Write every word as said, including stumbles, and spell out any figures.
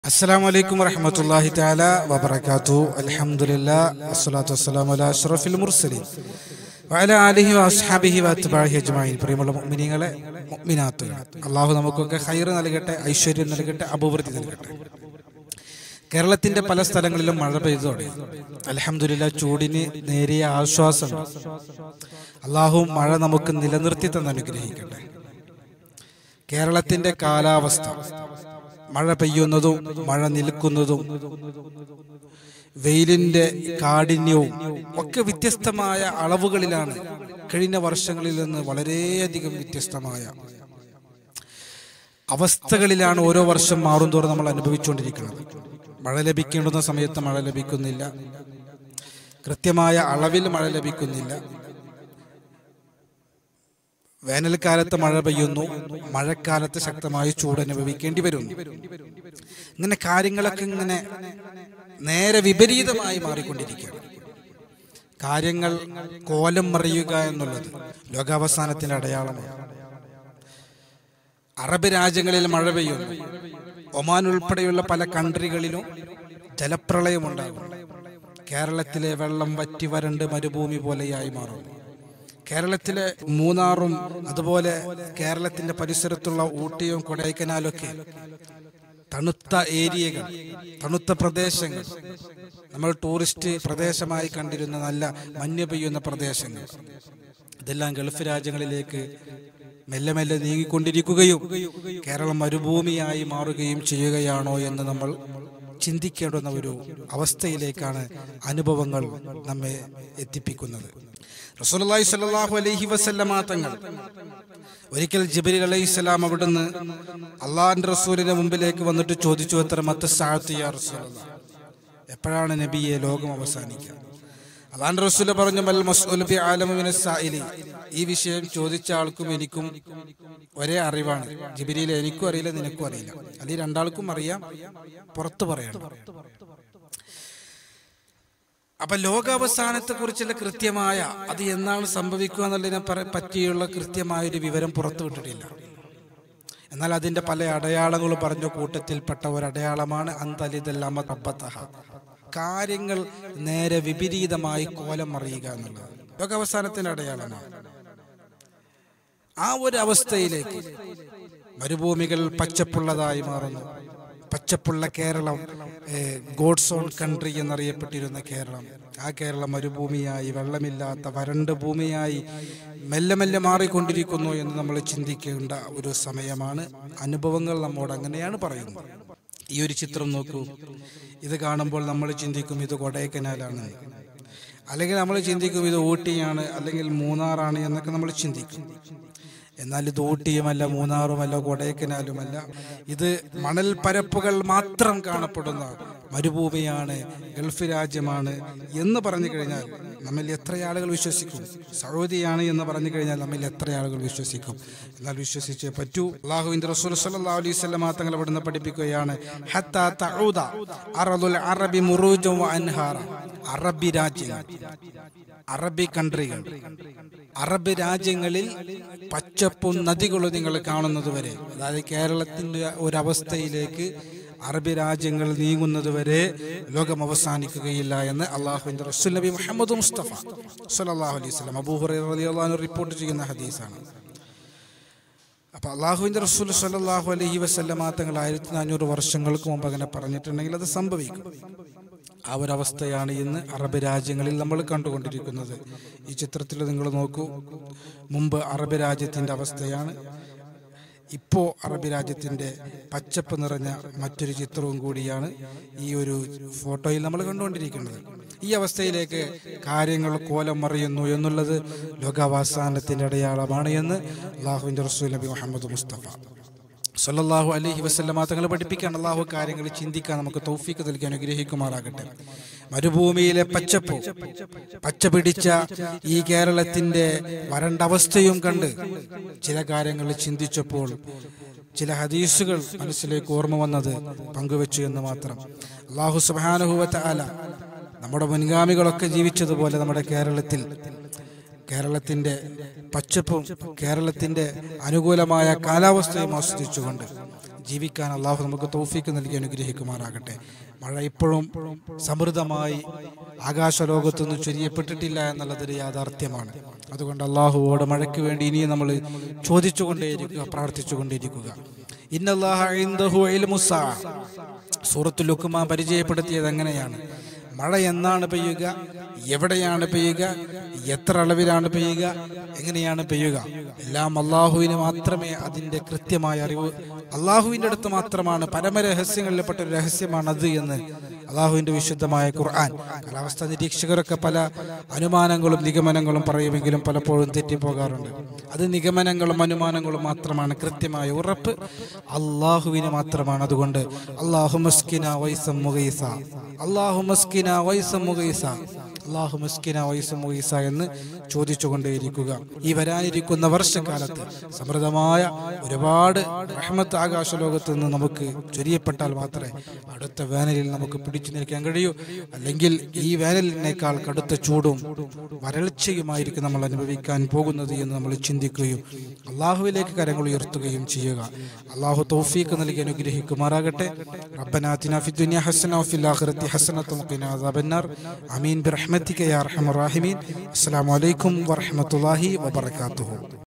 السلام عليكم ورحمة الله تعالى وبركاته. الحمد لله والصلاة والسلام على أشرف المرسلين وعلى آله وأصحابه وأتباعه أجمعين. പ്രിയമുള്ള മുഅ്മിനീങ്ങളെ മുഅ്മിനാത്തുകളെ, അല്ലാഹു നമുക്കൊക്കെ ഖൈർ നൽകട്ടെ, ഐശ്വര്യം നൽകട്ടെ, അഭിവൃദ്ധി നൽകട്ടെ. കേരളത്തിന്റെ പല സ്ഥലങ്ങളിലും മഴ പെയ്തോടെ അൽഹംദുലില്ലാഹ് ചൂടിന് നേരിയ ആശ്വാസം. അല്ലാഹു മഴ നമുക്ക് നിലനിർത്തി തന്നെ അനുഗ്രഹിക്കട്ടെ. കേരളത്തിന്റെ കാലാവസ്ഥ, മഴ പെയ്യുന്നതും മഴ നിൽക്കുന്നതും വെയിലിന്റെ കാഠിന്യവും ഒക്കെ വ്യത്യസ്തമായ അളവുകളിലാണ്. കഴിഞ്ഞ വർഷങ്ങളിൽ നിന്ന് വളരെയധികം വ്യത്യസ്തമായ അവസ്ഥകളിലാണ് ഓരോ വർഷം മാറുന്തോറും നമ്മൾ അനുഭവിച്ചുകൊണ്ടിരിക്കുന്നത്. മഴ ലഭിക്കേണ്ടുന്ന സമയത്ത് മഴ ലഭിക്കുന്നില്ല, കൃത്യമായ അളവിൽ മഴ ലഭിക്കുന്നില്ല. വേനൽക്കാലത്ത് മഴ പെയ്യുന്നു, മഴക്കാലത്ത് ശക്തമായി ചൂട് അനുഭവിക്കേണ്ടി വരുന്നു. ഇങ്ങനെ കാര്യങ്ങളൊക്കെ ഇങ്ങനെ നേരെ വിപരീതമായി മാറിക്കൊണ്ടിരിക്കുകയാണ്. കാര്യങ്ങൾ കോലം മറിയുക എന്നുള്ളത് ലോകാവസാനത്തിന്റെ അടയാളമാണ്. അറബ് രാജ്യങ്ങളിൽ മഴ പെയ്യുന്നു. ഒമാൻ ഉൾപ്പെടെയുള്ള പല കൺട്രികളിലും ജലപ്രളയമുണ്ടാകും. കേരളത്തിലെ വെള്ളം വറ്റി വരണ്ട് മരുഭൂമി പോലെയായി മാറുന്നു. കേരളത്തിലെ മൂന്നാറും അതുപോലെ കേരളത്തിന്റെ പരിസരത്തുള്ള ഊട്ടിയും കൊടൈക്കനാലൊക്കെ തണുത്ത ഏരിയകൾ, തണുത്ത പ്രദേശങ്ങൾ, നമ്മൾ ടൂറിസ്റ്റ് പ്രദേശമായി കണ്ടിരുന്ന നല്ല മഞ്ഞ് പെയ്യുന്ന പ്രദേശങ്ങൾ, ഇതെല്ലാം ഗൾഫ് രാജ്യങ്ങളിലേക്ക് മെല്ലെ മെല്ലെ നീങ്ങിക്കൊണ്ടിരിക്കുകയും കേരളം മരുഭൂമിയായി മാറുകയും ചെയ്യുകയാണോ എന്ന് നമ്മൾ ചിന്തിക്കേണ്ടുന്ന ഒരു അവസ്ഥയിലേക്കാണ് അനുഭവങ്ങൾ നമ്മെ എത്തിപ്പിക്കുന്നത്. റസൂലുള്ളാഹി സ്വല്ലല്ലാഹു അലൈഹി വസല്ലമ തങ്ങൾ ഒരിക്കൽ ജിബ്രീൽ അലൈഹിസ്സലാം അവിടുന്ന് അള്ളാഹുവിന്റെ റസൂലിന്റെ മുമ്പിലേക്ക് വന്നിട്ട് ചോദിച്ചു, എത്ര മത്തസ്സഅത്ത് യാ റസൂലല്ലാഹ്, എപ്പോഴാണ് നബിയെ ലോകം അവസാനിക്കുക? അള്ളാഹുവിന്റെ റസൂൽ പറഞ്ഞു, മൽ മസ്ഊലു ബി ആലമു മിനസ് സായിലി, ഈ വിഷയം ചോദിച്ച ആൾക്കും എനിക്കും ഒരേ അറിവാണ്. ജിബ്രീൽ, എനിക്കും അറിയില്ല, നിനക്കും അറിയില്ല, അല്ലെങ്കിൽ രണ്ടാൾക്കും അറിയാം, പുറത്തു പറയണം. അപ്പൊ ലോകാവസാനത്തെ കുറിച്ചുള്ള കൃത്യമായ അത് എന്നാണ് സംഭവിക്കുക എന്നുള്ളതിനെ പറ്റിയുള്ള കൃത്യമായ ഒരു വിവരം പുറത്തുവിട്ടിട്ടില്ല. എന്നാൽ അതിന്റെ പല അടയാളങ്ങളും പറഞ്ഞ കൂട്ടത്തിൽപ്പെട്ട ഒരു അടയാളമാണ് അന്തലിദല്ലമ തബ്ബതഹ, കാര്യങ്ങൾ നേരെ വിപരീതമായി കോലം മറിയുക എന്നുള്ളത് ലോകാവസാനത്തിന്റെ അടയാളമാണ്. ആ ഒരു അവസ്ഥയിലേക്ക് മരുഭൂമികൾ പച്ചപ്പുള്ളതായി മാറുന്നു. പച്ചപ്പുള്ള കേരളം, ഗോഡ്സ് ഓൺ കൺട്രി എന്നറിയപ്പെട്ടിരുന്ന കേരളം, ആ കേരളം മരുഭൂമിയായി, വെള്ളമില്ലാത്ത വരണ്ട ഭൂമിയായി മെല്ലെ മെല്ലെ മാറിക്കൊണ്ടിരിക്കുന്നു എന്ന് നമ്മൾ ചിന്തിക്കേണ്ട ഒരു സമയമാണ്. അനുഭവങ്ങൾ നമ്മോട് അങ്ങനെയാണ് പറയുന്നത്. ഈ ഒരു ചിത്രം നോക്കൂ, ഇത് കാണുമ്പോൾ നമ്മൾ ചിന്തിക്കും ഇത് കൊടൈക്കനാലാണ്, അല്ലെങ്കിൽ നമ്മൾ ചിന്തിക്കും ഇത് ഊട്ടിയാണ്, അല്ലെങ്കിൽ മൂന്നാറാണ് എന്നൊക്കെ നമ്മൾ ചിന്തിക്കും. എന്നാൽ ഇത് ഊട്ടിയുമല്ല, മൂന്നാറുമല്ല, കൊടൈക്കനാലുമല്ല. ഇത് മണൽ പരപ്പുകൾ മാത്രം കാണപ്പെടുന്ന മരുഭൂമിയാണ്, ഗൾഫ് രാജ്യമാണ് എന്ന് പറഞ്ഞു കഴിഞ്ഞാൽ നമ്മിൽ എത്ര ആളുകൾ വിശ്വസിക്കും? സൗദിയാണ് എന്ന് പറഞ്ഞു കഴിഞ്ഞാൽ നമ്മിൽ എത്ര ആളുകൾ വിശ്വസിക്കും? എന്നാൽ വിശ്വസിച്ചേ പറ്റൂ. അല്ലാഹുവിന്റെ റസൂൽ സ്വല്ലല്ലാഹു അലൈഹി വസല്ലം തങ്ങൾ അവിടുന്ന് പഠിപ്പിക്കുകയാണ്, ഹത്താ തഊദ അർദുൽ അറബി മുറൂജൻ വ അൻഹാറ, അറബി രാജ്യങ്ങൾ, അറബി കൺട്രികൾ, അറബ് രാജ്യങ്ങളിൽ പച്ചപ്പും നദികളും നിങ്ങൾ കാണുന്നത് വരെ, അതായത് കേരളത്തിന്റെ ഒരവസ്ഥയിലേക്ക് അറബ് രാജ്യങ്ങൾ നീങ്ങുന്നത് വരെ ലോകം അവസാനിക്കുകയില്ല എന്ന് അള്ളാഹുവിന്റെ റസൂൽ നബി മുഹമ്മദ് മുസ്തഫ സ്വല്ലല്ലാഹു അലൈഹി വസല്ലം അബൂ ഹുറൈറ റളിയല്ലാഹു അൻഹു റിപ്പോർട്ട് ചെയ്യുന്ന ഹദീസാണ്. അപ്പൊ അള്ളാഹുവിന്റെ റസൂൽ സ്വല്ലല്ലാഹു അലൈഹി വസല്ലം തങ്ങൾ ആയിരത്തി നാനൂറ് വർഷങ്ങൾക്ക് മുമ്പ് അങ്ങനെ പറഞ്ഞിട്ടുണ്ടെങ്കിൽ അത് സംഭവിക്കും. ആ ഒരവസ്ഥയാണ് ഇന്ന് അറബ് രാജ്യങ്ങളിൽ നമ്മൾ കണ്ടുകൊണ്ടിരിക്കുന്നത്. ഈ ചിത്രത്തിൽ നിങ്ങൾ നോക്കൂ, മുമ്പ് അറബ് രാജ്യത്തിന്റെ അവസ്ഥയാണ്, ഇപ്പോ അറബ് രാജ്യത്തിന്റെ പച്ചപ്പ് നിറഞ്ഞ മറ്റൊരു ചിത്രവും കൂടിയാണ് ഈ ഒരു ഫോട്ടോയിൽ നമ്മൾ കണ്ടുകൊണ്ടിരിക്കുന്നത്. ഈ അവസ്ഥയിലേക്ക് കാര്യങ്ങൾ കോലം മറിയുന്നു എന്നുള്ളത് ലോകാവസാനത്തിന്റെ അടയാളമാണ് എന്ന് അല്ലാഹുവിന്റെ റസൂൽ നബി മുഹമ്മദ് മുസ്തഫ സ്വല്ലല്ലാഹു അലൈഹി വസല്ലമ തങ്ങൾ പഠിപ്പിക്കാൻ. അല്ലാഹു കാര്യങ്ങൾ ചിന്തിക്കാൻ നമുക്ക് തൗഫീഖ് നൽകി അനുഗ്രഹിക്കുമാറാകട്ടെ. മരുഭൂമിയിലെ പച്ചപ്പ്, പച്ച പിടിച്ച ഈ കേരളത്തിന്റെ വരണ്ട അവസ്ഥയും കണ്ട് ചില കാര്യങ്ങൾ ചിന്തിച്ചപ്പോൾ ചില ഹദീസുകൾ മനസ്സിലേക്ക് ഓർമ്മ വന്നത് പങ്കുവെച്ചു എന്ന് മാത്രം. അല്ലാഹു സുബ്ഹാനഹു വ തആല നമ്മുടെ മുൻഗാമികളൊക്കെ ജീവിച്ചതുപോലെ നമ്മുടെ കേരളത്തിൽ കേരളത്തിന്റെ പച്ചപ്പും കേരളത്തിന്റെ അനുകൂലമായ കാലാവസ്ഥയും ആസ്വദിച്ചുകൊണ്ട് ജീവിക്കാൻ അള്ളാഹു നമുക്ക് തൗഫീക്ക് നൽകി അനുഗ്രഹിക്കുമാറാകട്ടെ. മഴ ഇപ്പോഴും സമൃദ്ധമായി ആകാശലോകത്തു നിന്ന് ചൊരിയപ്പെട്ടിട്ടില്ല എന്നുള്ളതൊരു യാഥാർത്ഥ്യമാണ്. അതുകൊണ്ട് അള്ളാഹുവോട് മഴയ്ക്ക് വേണ്ടി ഇനിയും നമ്മൾ ചോദിച്ചുകൊണ്ടേയിരിക്കുക, പ്രാർത്ഥിച്ചുകൊണ്ടേയിരിക്കുക. ഇന്നല്ലാഹ ഇൻദഹു ഇൽമുസ് സഅ. സൂറത്തുൽ ലുഖ്മാൻ പരിചയപ്പെടുത്തിയത് എങ്ങനെയാണ്? മഴ എന്നാണ് പെയ്യുക, എവിടെയാണ് പെയ്യുക, എത്ര അളവിലാണ് പെയ്യുക, എങ്ങനെയാണ് പെയ്യുക, എല്ലാം അള്ളാഹുവിന് മാത്രമേ അതിൻ്റെ കൃത്യമായ അറിവ്, അള്ളാഹുവിൻ്റെ അടുത്ത് മാത്രമാണ്. പരമരഹസ്യങ്ങളിൽപ്പെട്ട ഒരു രഹസ്യമാണ് അത് എന്ന് അള്ളാഹുവിൻ്റെ വിശുദ്ധമായ ഖുർആൻ. കാലാവസ്ഥാ നിരീക്ഷകരൊക്കെ പല അനുമാനങ്ങളും നിഗമനങ്ങളും പറയുമെങ്കിലും പലപ്പോഴും തെറ്റിപ്പോകാറുണ്ട്. അത് നിഗമനങ്ങളും അനുമാനങ്ങളും മാത്രമാണ്. കൃത്യമായ ഉറപ്പ് അള്ളാഹുവിന് മാത്രമാണ്. അതുകൊണ്ട് അല്ലാഹു മസ്കിന വൈസം മുഗീസ, അല്ലാഹു മസ്കിന വൈസം മുഗീസ, അല്ലാഹു മസ്കിന വൈസം മുഗീസ എന്ന് ചോദിച്ചുകൊണ്ടേയിരിക്കുക. ഈ വരാനിരിക്കുന്ന വർഷക്കാലത്ത് സമൃദ്ധമായ ഒരുപാട് റഹ്മത്ത് ആകാശലോകത്ത് നിന്ന് നമുക്ക് ചൊരിയപ്പെട്ടാൽ മാത്രമേ അടുത്ത വേനലിൽ നമുക്ക് പിടിച്ചു നിൽക്കാൻ കഴിയൂ. അല്ലെങ്കിൽ ഈ വേനലിനേക്കാൾ കടുത്ത ചൂടും വരൾച്ചയുമായിരിക്കും നമ്മൾ അനുഭവിക്കാൻ പോകുന്നത് എന്ന് നമ്മൾ ചിന്തിക്കുകയും അള്ളാഹുവിലേക്ക് കരങ്ങൾ ഉയർത്തുകയും ചെയ്യുക. അള്ളാഹു തൗഫീഖ് നൽകി അനുഗ്രഹിക്കുമാറാകട്ടെ. റബ്ബനാ ആതിനാ ഫിദ്ദുനിയ ഹസന വഫിൽ ആഖിറതി ഹസനത വഖിനാ അദാബന്നാർ. ആമീൻ ബിറഹ്മതിക യാ അർഹമർ റഹീമീൻ. അസ്സലാമു അലൈക്കും വറഹ്മത്തുള്ളാഹി വബറകാതുഹു.